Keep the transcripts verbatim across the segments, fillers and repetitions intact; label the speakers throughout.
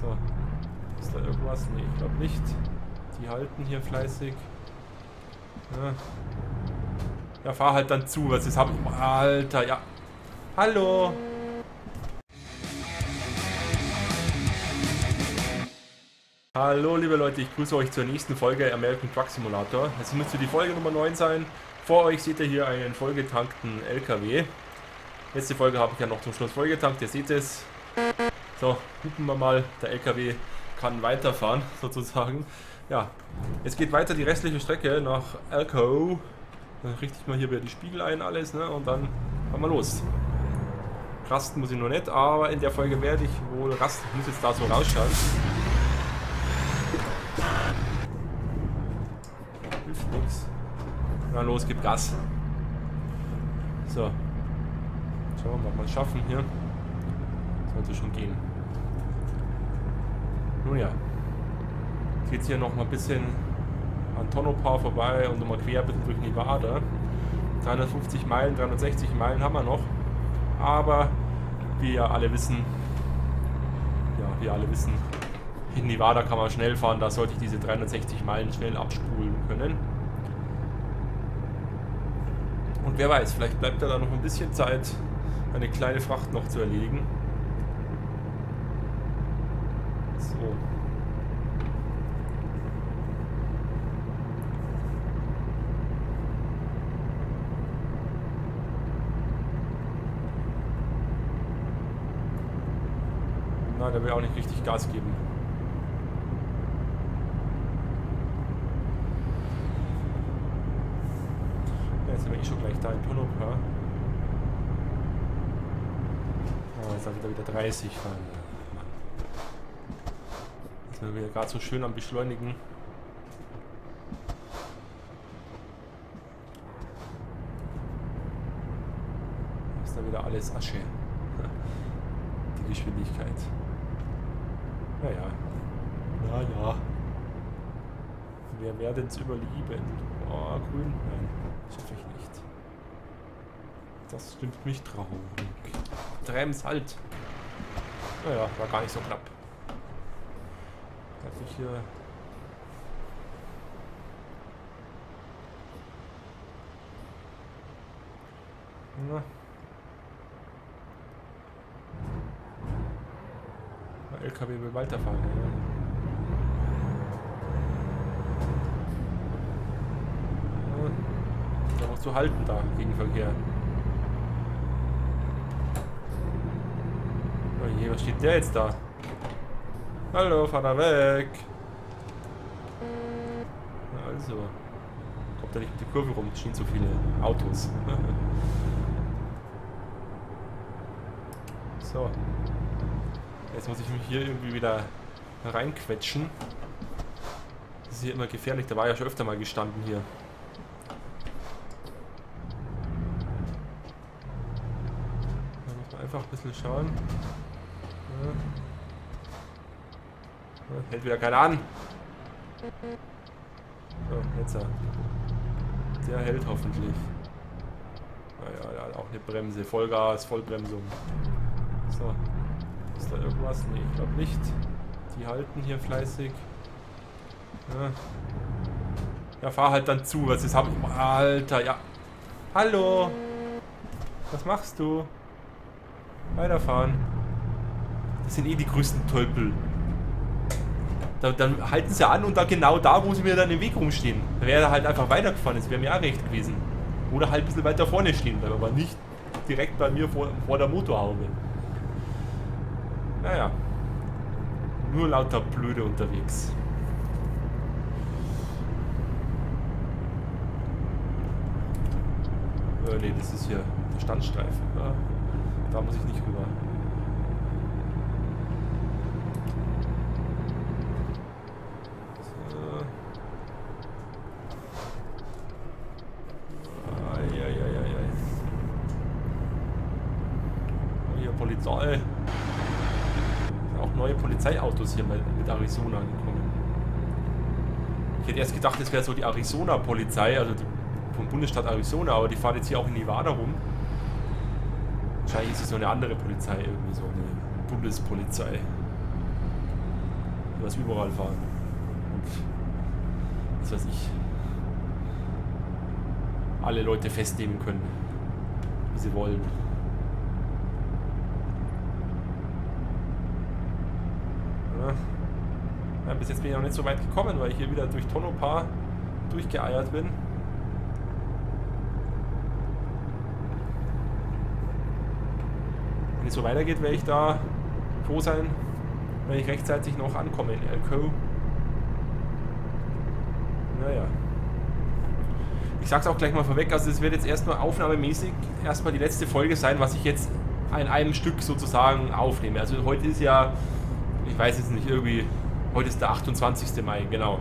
Speaker 1: So. Ist da irgendwas? Ne, ich glaube nicht. Die halten hier fleißig. Ja. Ja, fahr halt dann zu, was ist hab ich. Alter, ja. Hallo! Hallo liebe Leute, ich grüße euch zur nächsten Folge American Truck Simulator. Es müsste die Folge Nummer neun sein. Vor euch seht ihr hier einen vollgetankten L K W. Letzte Folge habe ich ja noch zum Schluss vollgetankt, ihr seht es. So, hupen wir mal, der L K W kann weiterfahren, sozusagen. Ja, es geht weiter die restliche Strecke nach Elko. Dann richte ich mal hier wieder die Spiegel ein, alles, ne? Und dann fahren wir los. Rasten muss ich noch nicht, aber in der Folge werde ich wohl rasten. Ich muss jetzt da so rausschauen. Hilft nichts. Na los, gib Gas. So. Schauen wir mal, ob wir es schaffen hier. Sollte schon gehen. Nun ja. Jetzt geht es hier noch mal ein bisschen an Tonopah vorbei und nochmal quer bitte durch Nevada. dreihundertfünfzig Meilen, dreihundertsechzig Meilen haben wir noch. Aber wie ja alle wissen, ja, wie alle wissen, in Nevada kann man schnell fahren, da sollte ich diese dreihundertsechzig Meilen schnell abspulen können. Und wer weiß, vielleicht bleibt da noch ein bisschen Zeit, eine kleine Fracht noch zu erledigen. So. Na, der will auch nicht richtig Gas geben. Ja, jetzt sind wir eh schon gleich da in Tonopah. Oh, jetzt haben wir wieder dreißig fahren. Jetzt sind wir wieder gerade so schön am Beschleunigen. Ist da wieder alles Asche. Die Geschwindigkeit. Naja. Naja. Wir werden es überleben. Oh, grün? Nein, schaffe ich nicht. Das stimmt mich traurig. Trems halt. Naja, war gar nicht so knapp. Darf ich hier... Na. L K W will weiterfahren. Ja. Da musst du halten da, Gegenverkehr. Oh je, was steht der jetzt da? Hallo, fahr da weg! Na also. Kommt da nicht mit die Kurve rum, es stehen so viele Autos. So. Jetzt muss ich mich hier irgendwie wieder reinquetschen. Das ist hier immer gefährlich, da war ja schon öfter mal gestanden hier. Da muss man einfach ein bisschen schauen. Ja. Ja, hält wieder keiner an. So, jetzt. Der hält hoffentlich. Naja, der hat auch eine Bremse. Vollgas, Vollbremsung. So. Ist da irgendwas? Ne, ich glaube nicht. Die halten hier fleißig. Ja. Ja, fahr halt dann zu. Was ist hab ich. Alter, ja. Hallo. Was machst du? Weiterfahren. Das sind eh die größten Tölpel. Da, dann halten sie an und da genau da, wo sie mir dann im Weg rumstehen. Da wäre er halt einfach weitergefahren. Das wäre mir auch recht gewesen. Oder halt ein bisschen weiter vorne stehen bleiben, aber nicht direkt bei mir vor, vor der Motorhaube. Naja. Nur lauter Blöde unterwegs. Äh, ne, das ist hier der Standstreifen. Ja, da muss ich nicht rüber. So. Ai, ai, ai, ai. Oh, hier Polizei. Auch neue Polizeiautos hier mit Arizona gekommen. Ich hätte erst gedacht, das wäre so die Arizona-Polizei, also die vom Bundesstaat Arizona, aber die fahren jetzt hier auch in Nevada rum. Wahrscheinlich ist es so eine andere Polizei, irgendwie so eine Bundespolizei. was überall fahren. Und was weiß ich. Alle Leute festnehmen können, wie sie wollen. Ja. Ja, bis jetzt bin ich noch nicht so weit gekommen, weil ich hier wieder durch Tonopah durchgeeiert bin. Wenn es so weitergeht, werde ich da froh sein, wenn ich rechtzeitig noch ankomme in Elko. Naja. Ich sag's auch gleich mal vorweg, also es wird jetzt erstmal aufnahmemäßig erstmal die letzte Folge sein, was ich jetzt in einem Stück sozusagen aufnehme. Also heute ist ja, ich weiß jetzt nicht, irgendwie, heute ist der achtundzwanzigste Mai, genau.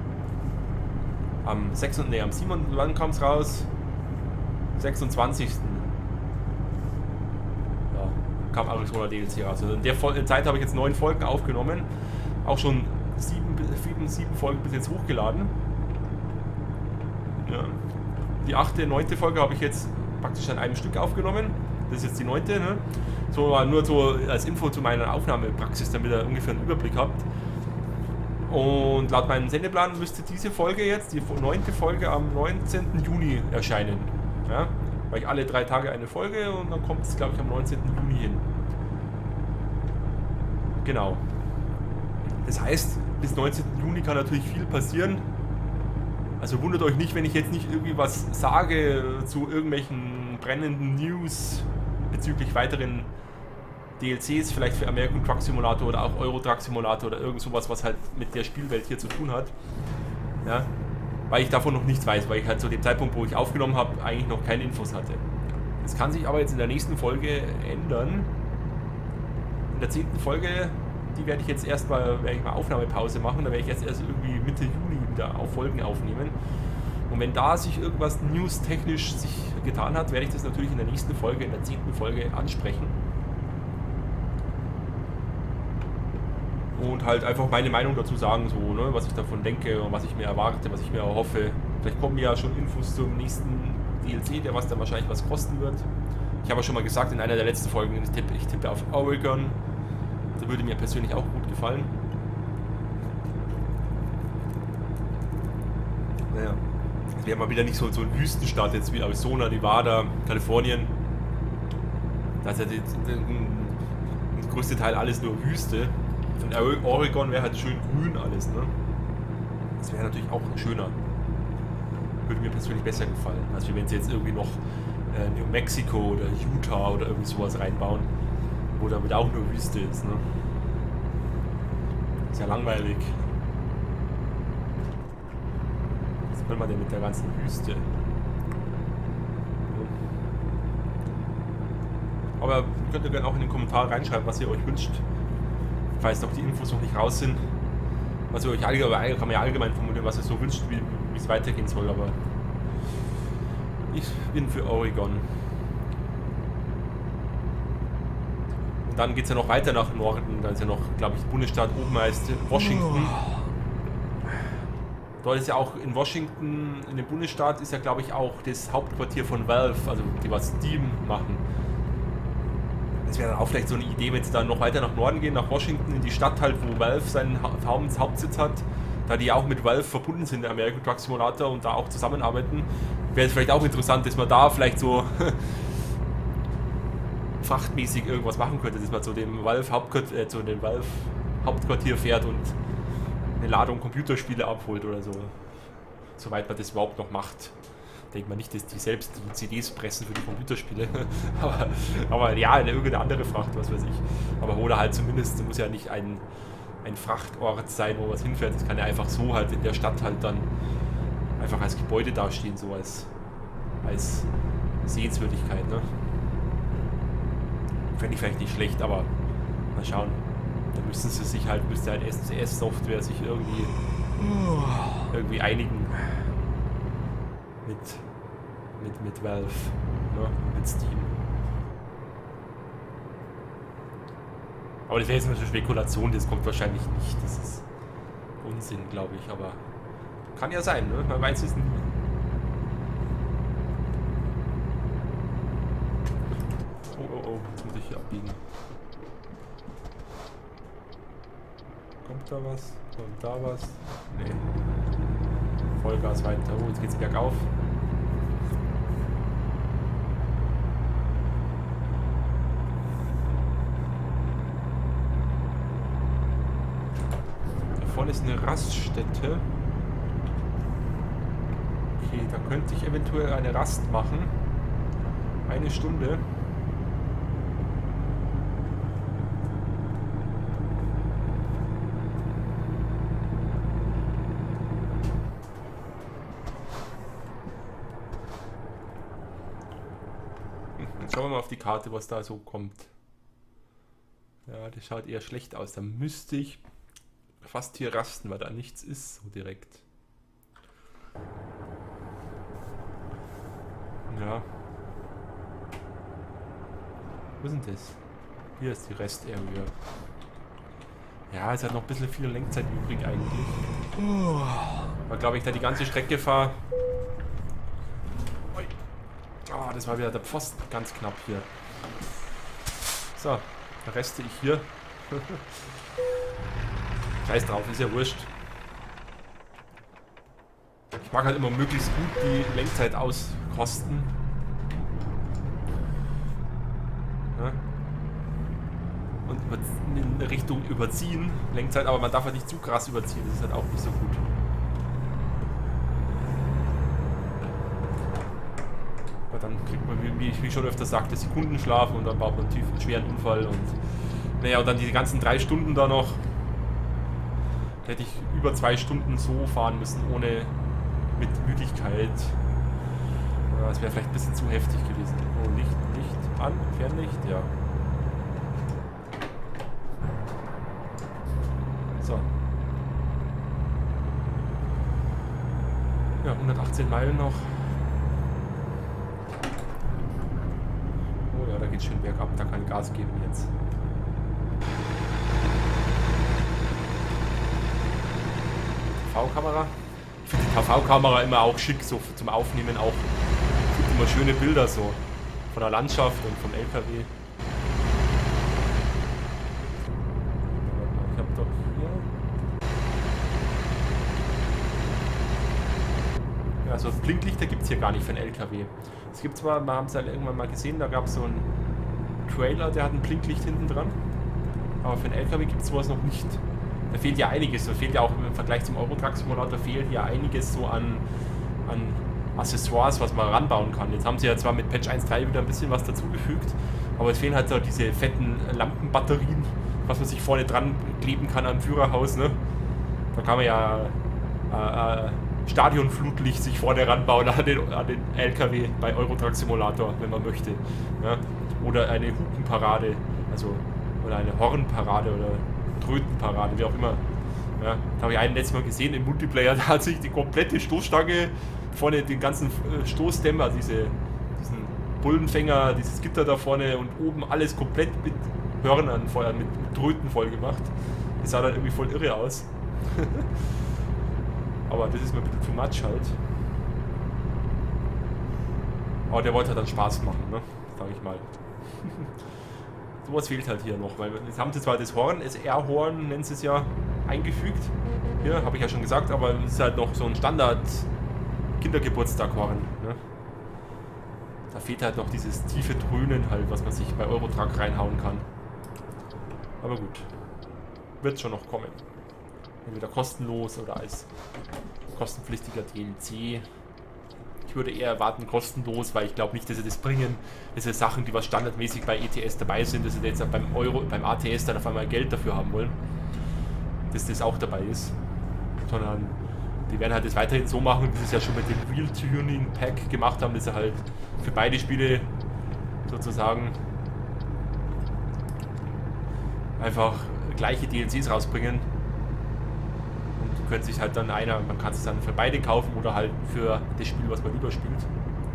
Speaker 1: Am sechsten, nee, am siebten, wann kam es raus? sechsundzwanzigsten Ja, kam Arizona D L C raus. Also in der Zeit habe ich jetzt neun Folgen aufgenommen, auch schon sieben, sieben, sieben Folgen bis jetzt hochgeladen. Ja. Die achte, neunte Folge habe ich jetzt praktisch an einem Stück aufgenommen. Das ist jetzt die neunte. Ne? So, nur so als Info zu meiner Aufnahmepraxis, damit ihr ungefähr einen Überblick habt. Und laut meinem Sendeplan müsste diese Folge jetzt, die neunte Folge, am neunzehnten Juni erscheinen. Ja? Weil ich alle drei Tage eine Folge und dann kommt es, glaube ich, am neunzehnten Juni hin. Genau. Das heißt, bis neunzehnten Juni kann natürlich viel passieren. Also wundert euch nicht, wenn ich jetzt nicht irgendwie was sage zu irgendwelchen brennenden News bezüglich weiteren D L Cs, vielleicht für American Truck Simulator oder auch Euro Truck Simulator oder irgend sowas, was halt mit der Spielwelt hier zu tun hat. Ja, weil ich davon noch nichts weiß, weil ich halt zu dem Zeitpunkt, wo ich aufgenommen habe, eigentlich noch keine Infos hatte. Das kann sich aber jetzt in der nächsten Folge ändern. In der zehnten Folge, die werde ich jetzt erstmal, werde ich mal Aufnahmepause machen, da werde ich jetzt erst irgendwie Mitte Juni wieder auf Folgen aufnehmen. Und wenn da sich irgendwas news-technisch sich getan hat, werde ich das natürlich in der nächsten Folge, in der zehnten Folge ansprechen. Und halt einfach meine Meinung dazu sagen, so, ne, was ich davon denke und was ich mir erwarte, was ich mir erhoffe. Vielleicht kommen ja schon Infos zum nächsten D L C, der was dann wahrscheinlich was kosten wird. Ich habe ja schon mal gesagt in einer der letzten Folgen, ich tippe, ich tippe auf Oregon. Das würde mir persönlich auch gut gefallen. Naja, es wäre mal wieder nicht so, so ein Wüstenstaat jetzt wie Arizona, Nevada, Kalifornien. Da ist ja die, die, die, das größte Teil alles nur Wüste. Und Oregon wäre halt schön grün alles, ne? Das wäre natürlich auch schöner. Würde mir persönlich besser gefallen, als wenn sie jetzt irgendwie noch äh, New Mexico oder Utah oder irgendwie sowas reinbauen, wo damit auch nur Wüste ist, ne? Ist ja langweilig. Was will man denn mit der ganzen Wüste? Aber könnt ihr gerne auch in den Kommentaren reinschreiben, was ihr euch wünscht. Falls noch die Infos noch nicht raus sind. Was ihr euch allgemein, kann man ja allgemein formulieren, was ihr so wünscht, wie es weitergehen soll, aber ich bin für Oregon. Und dann geht es ja noch weiter nach Norden, da ist ja noch, glaube ich, Bundesstaat oben heißt Washington. Dort ist ja auch in Washington, in dem Bundesstaat ist ja, glaube ich, auch das Hauptquartier von Valve, also die was Steam machen. Das wäre dann auch vielleicht so eine Idee, wenn sie dann noch weiter nach Norden gehen, nach Washington, in die Stadt halt, wo Valve seinen Hauptsitz hat, da die auch mit Valve verbunden sind, der American Truck Simulator, und da auch zusammenarbeiten. Wäre es vielleicht auch interessant, dass man da vielleicht so frachtmäßig irgendwas machen könnte, dass man zu dem Valve Hauptquartier, äh, zu dem Valve Hauptquartier fährt und eine Ladung Computerspiele abholt oder so. Soweit man das überhaupt noch macht. Denkt man nicht, dass die selbst die C Ds pressen für die Computerspiele. aber, aber ja, eine irgendeine andere Fracht, was weiß ich. Aber oder halt zumindest, muss ja nicht ein, ein Frachtort sein, wo was hinfährt. Das kann ja einfach so halt in der Stadt halt dann einfach als Gebäude dastehen, so als, als Sehenswürdigkeit, ne? Fände ich vielleicht nicht schlecht, aber mal schauen. Da müssen sie sich halt, müsste halt S C S-Software sich irgendwie, irgendwie einigen. Mit, mit, mit Valve, ne? Mit Steam. Aber das wäre jetzt eine Spekulation, das kommt wahrscheinlich nicht. Das ist Unsinn, glaube ich, aber kann ja sein, ne? Man weiß es nie. Oh, oh, oh, jetzt muss ich hier abbiegen. Kommt da was? Kommt da was? Nee. Vollgas weiter. Oh, jetzt geht's bergauf. Da vorne ist eine Raststätte. Okay, da könnte ich eventuell eine Rast machen. Eine Stunde. Jetzt schauen wir mal auf die Karte, was da so kommt. Ja, das schaut eher schlecht aus. Da müsste ich fast hier rasten, weil da nichts ist, so direkt. Ja. Wo ist denn das? Hier ist die Rest-Area. Ja, es hat noch ein bisschen viel Lenkzeit übrig eigentlich. Weil, glaube ich, da die ganze Strecke fahre. Oh, das war wieder der Pfosten, ganz knapp hier. So, da reste ich hier. Scheiß drauf, ist ja wurscht. Ich mag halt immer möglichst gut die Lenkzeit auskosten. Ja. Und in Richtung überziehen, Lenkzeit, aber man darf halt nicht zu krass überziehen, das ist halt auch nicht so gut. Aber dann kriegt man, wie ich wie schon öfter sagte, Sekundenschlaf und dann baut man tief einen schweren Unfall und naja, und dann die ganzen drei Stunden da noch. Da hätte ich über zwei Stunden so fahren müssen, ohne mit Müdigkeit. Ja, das wäre vielleicht ein bisschen zu heftig gewesen. Oh, Licht, Licht an, Fernlicht, ja. So. Ja, hundertachtzehn Meilen noch. Oh ja, da geht schön bergab, da kann ich Gas geben jetzt. T V-Kamera. Ich finde die T V-Kamera immer auch schick, so zum Aufnehmen auch. Es gibt immer schöne Bilder so von der Landschaft und vom L K W. Ich habe doch hier. Ja, so Blinklichter gibt es hier gar nicht für einen L K W. Es gibt zwar, wir haben es ja irgendwann mal gesehen, da gab es so einen Trailer, der hat ein Blinklicht hinten dran. Aber für einen L K W gibt es sowas noch nicht. Da fehlt ja einiges, da fehlt ja auch im Vergleich zum Euro-Truck-Simulator fehlt ja einiges so an, an Accessoires, was man ranbauen kann. Jetzt haben sie ja zwar mit Patch eins Punkt drei wieder ein bisschen was dazugefügt, aber es fehlen halt so diese fetten Lampenbatterien, was man sich vorne dran kleben kann am Führerhaus, ne? Da kann man ja äh, äh, Stadionflutlicht sich vorne ranbauen an den, an den L K W bei Euro-Truck-Simulator, wenn man möchte. Ja? Oder eine Hupenparade, also oder eine Hornparade oder Trötenparade, wie auch immer. Ja, da habe ich einen letztes Mal gesehen im Multiplayer, da hat sich die komplette Stoßstange vorne, den ganzen Stoßdämmer, diese, diesen Bullenfänger, dieses Gitter da vorne und oben alles komplett mit Hörnern voll, mit, mit Tröten voll gemacht. Das sah dann irgendwie voll irre aus. Aber das ist mir ein bisschen too much halt. Aber der wollte halt dann Spaß machen, ne? Sag ich mal. Sowas fehlt halt hier noch, weil jetzt haben sie zwar das Horn, S R-Horn nennen sie es ja, eingefügt. Hier, habe ich ja schon gesagt, aber es ist halt noch so ein Standard-Kindergeburtstag-Horn. Ne? Da fehlt halt noch dieses tiefe Dröhnen halt, was man sich bei Euro-Truck reinhauen kann. Aber gut, wird schon noch kommen. Entweder kostenlos oder als kostenpflichtiger D L C. Ich würde eher erwarten kostenlos, weil ich glaube nicht, dass sie das bringen. Das sind Sachen, die was standardmäßig bei E T S dabei sind, dass sie jetzt beim Euro, beim A T S dann auf einmal Geld dafür haben wollen. Dass das auch dabei ist. Sondern die werden halt das weiterhin so machen, wie sie es ja schon mit dem Real Tuning Pack gemacht haben, dass sie halt für beide Spiele sozusagen einfach gleiche D L Cs rausbringen. Können sich halt dann einer, man kann es dann für beide kaufen oder halt für das Spiel, was man lieber spielt.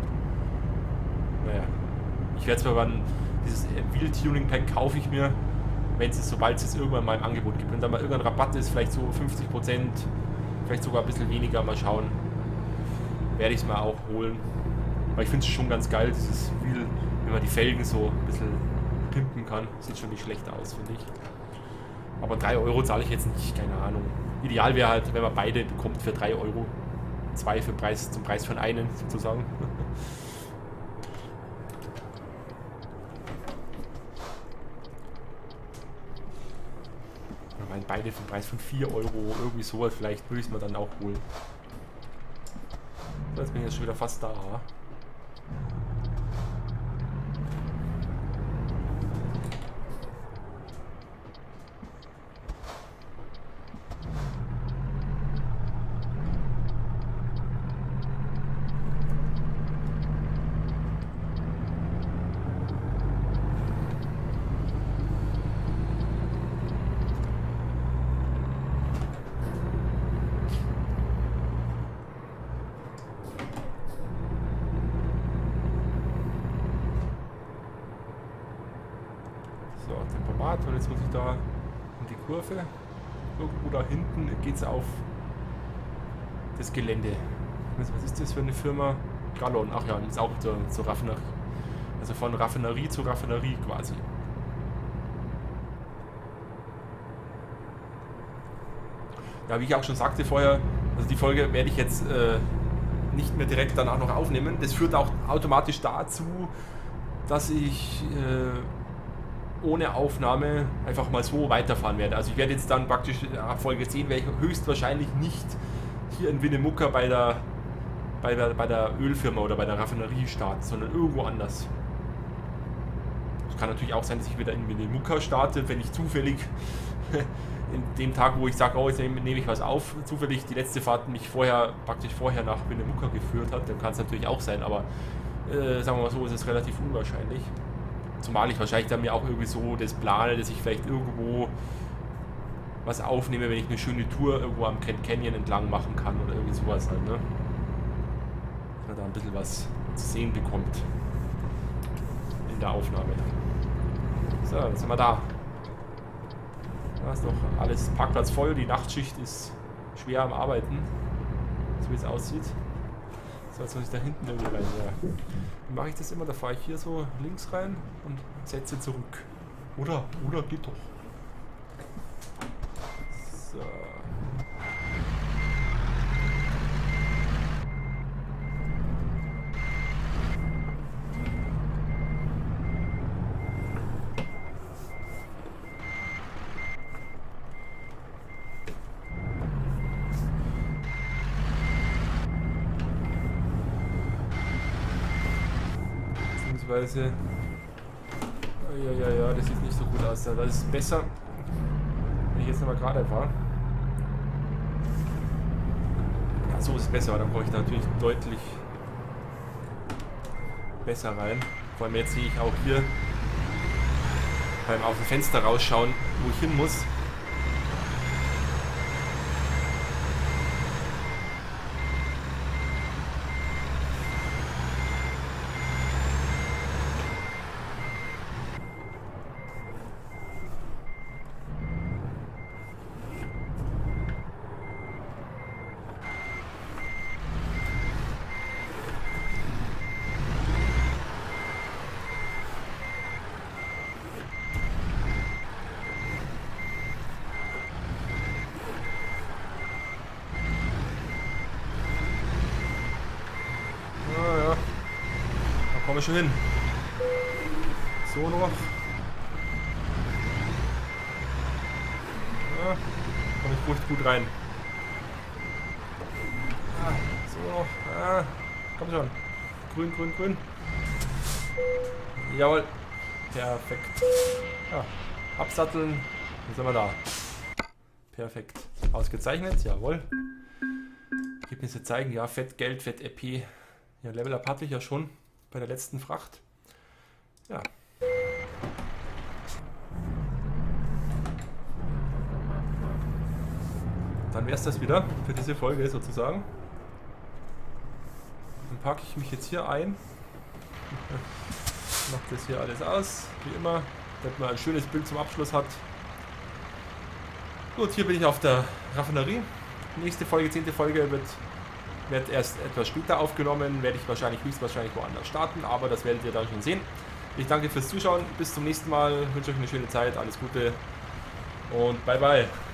Speaker 1: Naja, ich werde zwar dann dieses Wheel Tuning Pack kaufe ich mir, wenn es sobald es irgendwann mal im Angebot gibt. Wenn da mal irgendein Rabatt ist, vielleicht so fünfzig Prozent, vielleicht sogar ein bisschen weniger, mal schauen, werde ich es mal auch holen. Weil ich finde es schon ganz geil, dieses Wheel, wenn man die Felgen so ein bisschen pimpen kann. Sieht schon nicht schlecht aus, finde ich. Aber drei Euro zahle ich jetzt nicht, keine Ahnung. Ideal wäre halt, wenn man beide bekommt für drei Euro. Zwei für Preis, zum Preis von einem sozusagen. Ich meine, beide für den Preis von vier Euro, irgendwie sowas, vielleicht würde ich es mir dann auch holen. So, jetzt bin ich jetzt schon wieder fast da. So, Tempomat, und jetzt muss ich da in die Kurve. Irgendwo da hinten geht es auf das Gelände. Was ist das für eine Firma? Gallon, ach ja, das ist auch zur, zur Raffinerie. Also von Raffinerie zu Raffinerie quasi. Ja, wie ich auch schon sagte vorher, also die Folge werde ich jetzt äh, nicht mehr direkt danach noch aufnehmen. Das führt auch automatisch dazu, dass ich äh, ohne Aufnahme einfach mal so weiterfahren werde. Also ich werde jetzt dann praktisch ab Folge zehn werde ich höchstwahrscheinlich nicht hier in Winnemucca bei der, bei der bei der Ölfirma oder bei der Raffinerie starten, sondern irgendwo anders. Es kann natürlich auch sein, dass ich wieder in Winnemucca starte, wenn ich zufällig in dem Tag, wo ich sage, oh, jetzt nehme ich was auf, zufällig die letzte Fahrt mich vorher praktisch vorher nach Winnemucca geführt hat, dann kann es natürlich auch sein, aber äh, sagen wir mal so, ist es relativ unwahrscheinlich. Zumal ich wahrscheinlich dann mir auch irgendwie so das plane, dass ich vielleicht irgendwo was aufnehme, wenn ich eine schöne Tour irgendwo am Grand Canyon entlang machen kann oder irgendwie sowas halt, ne? Dass man da ein bisschen was zu sehen bekommt in der Aufnahme. So, jetzt sind wir da. Da ist doch alles Parkplatz voll, die Nachtschicht ist schwer am Arbeiten, so wie es aussieht. So, jetzt muss ich da hinten irgendwie rein. Ja. Wie mache ich das immer? Da fahre ich hier so links rein und setze zurück. Oder? Oder geht doch. So. Beziehungsweise. Ja, ja, ja, das sieht nicht so gut aus. Das ist besser, wenn ich jetzt nochmal gerade fahre. Ja, so ist es besser, dann brauche ich da natürlich deutlich besser rein. Vor allem jetzt sehe ich auch hier beim auf dem Fenster rausschauen, wo ich hin muss. Kommen wir schon hin. So noch. Ja, komme ich ruhig gut rein. Ah, so noch. Ah, komm schon. Grün, grün, grün. Jawohl. Perfekt. Ja, absatteln. Dann sind wir da. Perfekt. Ausgezeichnet. Jawohl. Ergebnisse zeigen. Ja, Fett, Geld, Fett, E P. Ja, Level Up hatte ich ja schon bei der letzten Fracht. Ja. Dann wäre es das wieder für diese Folge sozusagen. Dann packe ich mich jetzt hier ein. Mache das hier alles aus, wie immer, damit man ein schönes Bild zum Abschluss hat. Gut, hier bin ich auf der Raffinerie. Nächste Folge, zehnte Folge wird Wird erst etwas später aufgenommen, werde ich wahrscheinlich höchstwahrscheinlich woanders starten, aber das werdet ihr dann schon sehen. Ich danke fürs Zuschauen, bis zum nächsten Mal, wünsche euch eine schöne Zeit, alles Gute Und bye bye.